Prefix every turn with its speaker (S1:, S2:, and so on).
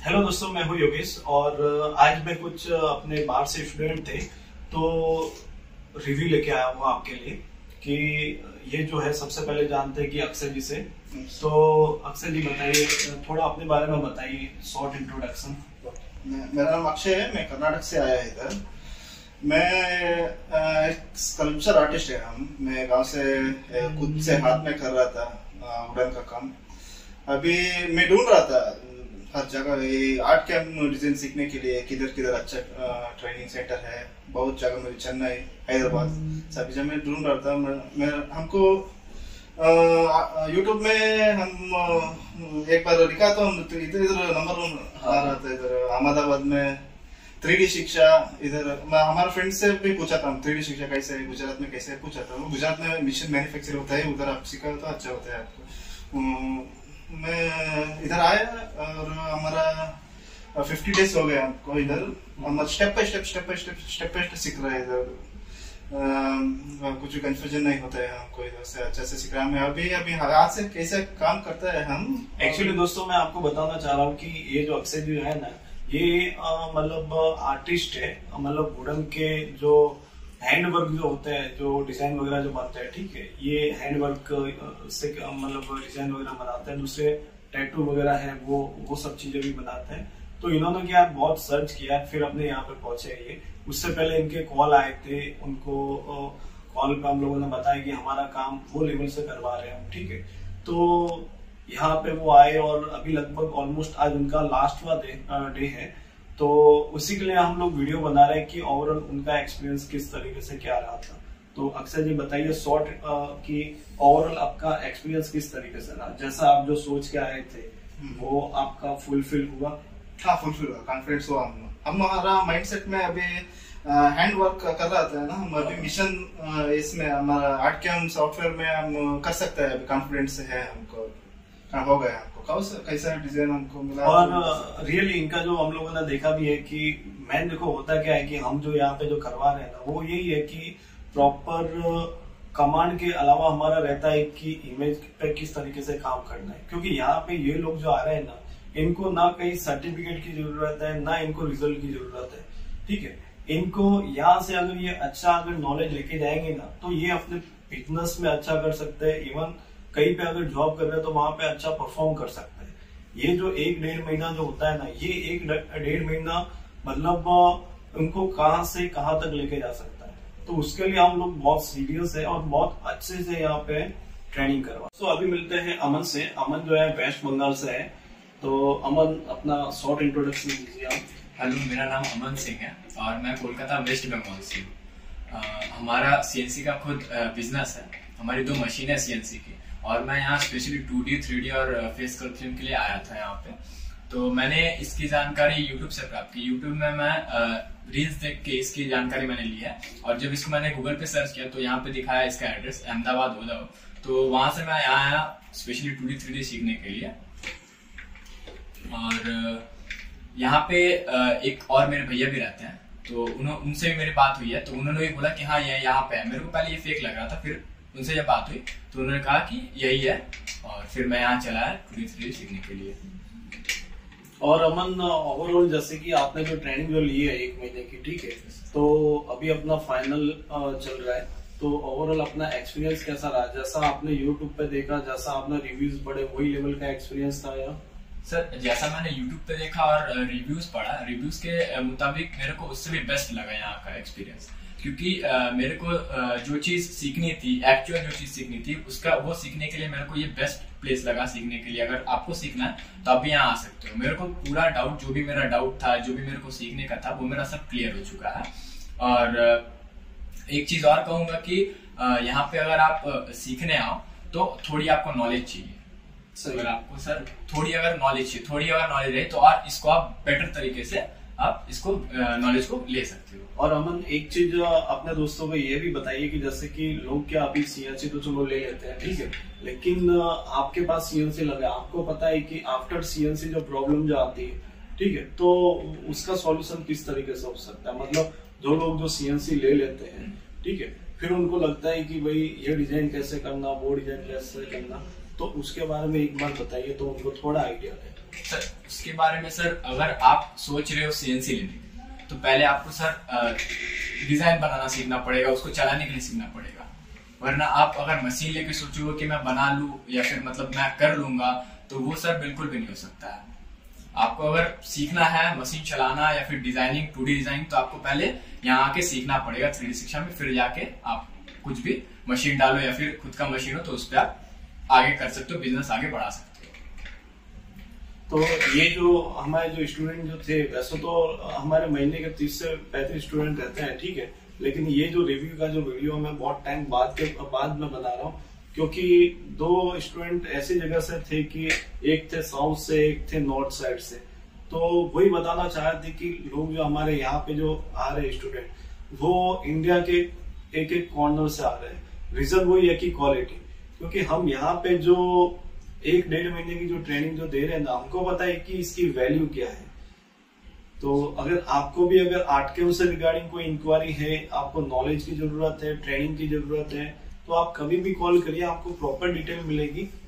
S1: Hello दोस्तों, मैं हूं योगेश और आज मैं कुछ अपने बाहर से स्टूडेंट थे तो रिव्यू लेके आया हूँ आपके लिए कि ये जो है सबसे पहले जानते हैं कि अक्षय जी से। तो अक्षय जी बताइए, थोड़ा अपने बारे में बताइए, शॉर्ट इंट्रोडक्शन।
S2: मेरा नाम अक्षय है, मैं कर्नाटक से आया है इधर। मैं एक स्कल्पचर आर्टिस्ट है। मैं गांव से खुद से हाथ में कर रहा था वुडन का काम। अभी मैं ढूंढ रहा था हर जगह ये आर्ट कैम डिजाइन सीखने के लिए किधर किधर अच्छा ट्रेनिंग सेंटर है। बहुत जगह में, चेन्नई, हैदराबाद, सभी जगह में ढूंढ रहा था। मैं हमको यूट्यूब में हम एक बार लिखा तो हम इधर नंबर 1 आ रहा था। इधर अहमदाबाद में 3D शिक्षा, इधर मैं हमारे फ्रेंड से भी पूछा था 3D शिक्षा कैसे है गुजरात में, कैसे पूछा था। गुजरात में मिशन मैन्युफैक्चरिंग होता है, उधर आप सीखा तो अच्छा होता है आपको। मैं इधर आया और हमारा 50 डेज हो गए हमको इधर। हम स्टेप बाय स्टेप सीख रहे हैं इधर। कुछ कंफ्यूजन नहीं होता है हमको, इधर से अच्छे से सीख रहा है। अभी हाथ से कैसे काम करता है हम।
S1: एक्चुअली दोस्तों, मैं आपको बताना चाह रहा हूँ कि ये जो अक्षय जी है ना, ये मतलब आर्टिस्ट है। मतलब वुडन के जो हैंड वर्क जो होते हैं, जो डिजाइन वगैरह जो बनते हैं, ठीक है, ये हैंड वर्क से मतलब डिजाइन वगैरह बनाते हैं। दूसरे टैटू वगैरह है, वो सब चीजें भी बनाते हैं। तो इन्होंने क्या बहुत सर्च किया, फिर अपने यहाँ पे पहुंचे। ये उससे पहले इनके कॉल आए थे, उनको कॉल पे हम लोगों ने बताया कि हमारा काम वो लेवल से करवा रहे हैं, ठीक है। तो यहाँ पे वो आए और अभी लगभग ऑलमोस्ट आज उनका लास्ट डे है। तो उसी के लिए हम लोग वीडियो बना रहे हैं कि ओवरऑल उनका एक्सपीरियंस किस तरीके से क्या रहा था। तो अक्षय जी बताइए शॉर्ट कि ओवरऑल आपका एक्सपीरियंस किस तरीके से रहा, जैसा आप जो सोच के आए थे वो आपका फुलफिल हुआ?
S2: हाँ, फुलफिल हुआ, कॉन्फिडेंस हुआ। हमारा माइंडसेट में अभी हैंड वर्क कर रहा था ना हम। अभी मिशन इसमें हमारा आर्ट कैम सॉफ्टवेयर में हम कर सकते हैं। अभी कॉन्फिडेंस है हमको, हो गया हमको कैसा डिजाइन हमको मिला।
S1: और रियली इनका जो हम लोगों ने देखा भी है कि मैन देखो होता क्या है कि हम जो यहाँ पे जो करवा रहे हैं ना, वो यही है कि प्रॉपर कमांड के अलावा हमारा रहता है कि इमेज पे किस तरीके से काम करना है। क्योंकि यहाँ पे ये लोग जो आ रहे हैं ना, इनको ना कहीं सर्टिफिकेट की जरूरत है, ना इनको रिजल्ट की जरूरत है, ठीक है। इनको यहाँ से अगर ये अच्छा अगर नॉलेज लेके जाएंगे ना, तो ये अपने बिजनेस में अच्छा कर सकते हैं। इवन कहीं पे अगर जॉब कर रहे हैं तो वहां पे अच्छा परफॉर्म कर सकते हैं। ये जो 1-1.5 महीना जो होता है ना, ये 1-1.5 महीना मतलब उनको कहाँ से कहाँ तक लेके जा सकता है। तो उसके लिए हम लोग बहुत सीरियस है और बहुत अच्छे से यहाँ पे ट्रेनिंग करवा। तो अभी मिलते हैं अमन से। अमन जो है वेस्ट बंगाल से है। तो अमन अपना शॉर्ट इंट्रोडक्शन दीजिए आप।
S3: हेलो, मेरा नाम अमन सिंह है और मैं कोलकाता वेस्ट बंगाल से हूँ। हमारा सीएनसी का खुद बिजनेस है। हमारी 2 मशीन है सीएनसी की और मैं यहाँ स्पेशली 2D, 3D और फेस स्कल्पचर के लिए आया था यहाँ पे। तो मैंने इसकी जानकारी यूट्यूब से प्राप्त की। यूट्यूब में मैं रील्स देख के इसकी जानकारी मैंने ली है और जब इसको मैंने गूगल पे सर्च किया तो यहाँ पे दिखाया इसका एड्रेस अहमदाबाद उदव। तो वहां से मैं यहाँ आया स्पेशली 2D, 3D सीखने के लिए। और यहाँ पे एक और मेरे भैया भी रहते हैं, तो उनसे भी मेरी बात हुई है। तो उन्होंने भी बोला कि हाँ ये यहाँ पे है। मेरे को पहले ये फेक लग रहा था, फिर उनसे जब बात हुई तो उन्होंने कहा कि यही है और फिर मैं यहाँ चला है 2D सीखने के लिए।
S1: और अमन, ओवरऑल जैसे कि आपने जो ट्रेनिंग जो ली है 1 महीने की, ठीक है, तो अभी अपना फाइनल चल रहा है। तो ओवरऑल अपना एक्सपीरियंस कैसा रहा? जैसा आपने यूट्यूब पे देखा, जैसा आपने रिव्यूज पढ़े, वही लेवल का एक्सपीरियंस था या?
S3: सर, जैसा मैंने यूट्यूब पे देखा और रिव्यूज पढ़ा, रिव्यूज के मुताबिक मेरे को उससे भी बेस्ट लगा यहाँ का एक्सपीरियंस। क्योंकि मेरे को जो चीज सीखनी थी, एक्चुअल जो चीज सीखनी थी, उसका वो सीखने के लिए मेरे को ये बेस्ट प्लेस लगा सीखने के लिए। अगर आपको सीखना है तो आप भी यहाँ आ सकते हो। मेरे को पूरा डाउट, जो भी मेरा डाउट था, जो भी मेरे को सीखने का था, वो मेरा सब क्लियर हो चुका है। और एक चीज और कहूंगा कि यहाँ पे अगर आप सीखने आओ तो थोड़ी आपको नॉलेज चाहिए। अगर आपको सर थोड़ी अगर नॉलेज है तो और इसको आप बेटर तरीके से आप इसको नॉलेज को ले सकते हो।
S1: और अमन, एक चीज अपने दोस्तों को ये भी बताइए कि जैसे कि लोग क्या अभी सीएनसी तो चलो ले लेते हैं, ठीक है, लेकिन आपके पास सीएनसी लगा, आपको पता है कि आफ्टर सीएनसी जो प्रॉब्लम जो आती है, ठीक है, तो उसका सॉल्यूशन किस तरीके से हो सकता है? मतलब जो लोग जो सीएनसी ले लेते हैं, ठीक है, फिर उनको लगता है कि भाई ये डिजाइन कैसे करना, वो डिजाइन कैसे करना, तो उसके बारे में एक बार बताइए तो उनको थोड़ा आइडिया है।
S3: सर उसके बारे में सर, अगर आप सोच रहे हो सीएनसी लेने की, तो पहले आपको सर डिजाइन बनाना सीखना पड़ेगा, उसको चलाने के लिए सीखना पड़ेगा। वरना आप अगर मशीन लेके सोचोगे कि मैं बना लूं या फिर मतलब मैं कर लूंगा, तो वो सर बिल्कुल भी नहीं हो सकता है। आपको अगर सीखना है मशीन चलाना या फिर डिजाइनिंग, 2D डिजाइनिंग, तो आपको पहले यहाँ आके सीखना पड़ेगा 3D शिक्षा में, फिर जाके आप कुछ भी मशीन डालो या फिर खुद का मशीन हो तो उस पर आप आगे कर सकते हो, बिजनेस आगे बढ़ा सकते हो।
S1: तो ये जो हमारे जो स्टूडेंट जो थे, वैसे तो हमारे महीने के 30 से 35 स्टूडेंट रहते हैं, ठीक है, लेकिन ये जो रिव्यू का जो वीडियो मैं बहुत टाइम बाद में बना रहा हूँ, क्योंकि 2 स्टूडेंट ऐसी जगह से थे कि एक थे साउथ से, एक थे नॉर्थ साइड से। तो वही बताना चाह रहे थे कि लोग जो हमारे यहाँ पे जो आ रहे स्टूडेंट, वो इंडिया के एक एक कॉर्नर से आ रहे हैं। रीजन वही है कि क्वालिटी, क्योंकि हम यहाँ पे जो 1-1.5 महीने की जो ट्रेनिंग जो दे रहे हैं ना, हमको पता है कि इसकी वैल्यू क्या है। तो अगर आपको भी अगर आर्टकेम से रिगार्डिंग कोई इंक्वायरी है, आपको नॉलेज की जरूरत है, ट्रेनिंग की जरूरत है, तो आप कभी भी कॉल करिए, आपको प्रॉपर डिटेल मिलेगी।